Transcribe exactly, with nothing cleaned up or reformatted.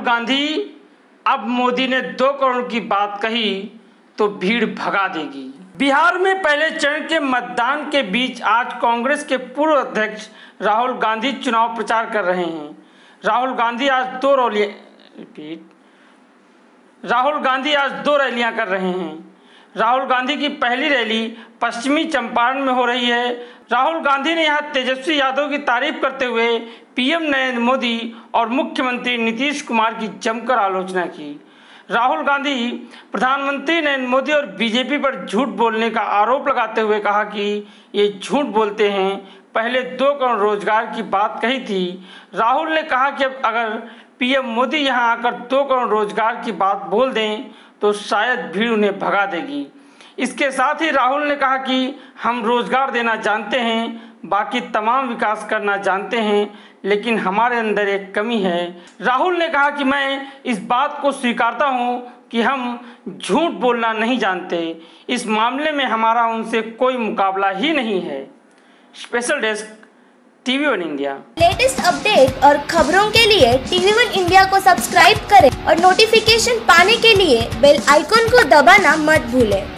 गांधी, अब मोदी ने दो करोड़ की बात कही तो भीड़ भगा देगी। बिहार में पहले चरण के मतदान के बीच आज कांग्रेस के पूर्व अध्यक्ष राहुल गांधी चुनाव प्रचार कर रहे हैं। राहुल गांधी आज दो रैलियां रिपीट राहुल गांधी आज दो रैलियां कर रहे हैं। राहुल गांधी की पहली रैली पश्चिमी चंपारण में हो रही है। राहुल गांधी ने यहां तेजस्वी यादव की तारीफ करते हुए पीएम नरेंद्र मोदी और मुख्यमंत्री नीतीश कुमार की जमकर आलोचना की। राहुल गांधी प्रधानमंत्री नरेंद्र मोदी और बीजेपी पर झूठ बोलने का आरोप लगाते हुए कहा कि ये झूठ बोलते हैं, पहले दो करोड़ रोजगार की बात कही थी। राहुल ने कहा कि अब अगर पीएम मोदी यहां आकर दो करोड़ रोजगार की बात बोल दें तो शायद भीड़ उन्हें भगा देगी। इसके साथ ही राहुल ने कहा कि हम रोजगार देना जानते हैं, बाकी तमाम विकास करना जानते हैं, लेकिन हमारे अंदर एक कमी है। राहुल ने कहा कि मैं इस बात को स्वीकारता हूं कि हम झूठ बोलना नहीं जानते। इस मामले में हमारा उनसे कोई मुकाबला ही नहीं है। Special desk TV one India. Latest update और खबरों के लिए टीवी वन इंडिया को सब्सक्राइब करें और नोटिफिकेशन पाने के लिए बेल आइकॉन को दबाना मत भूलें।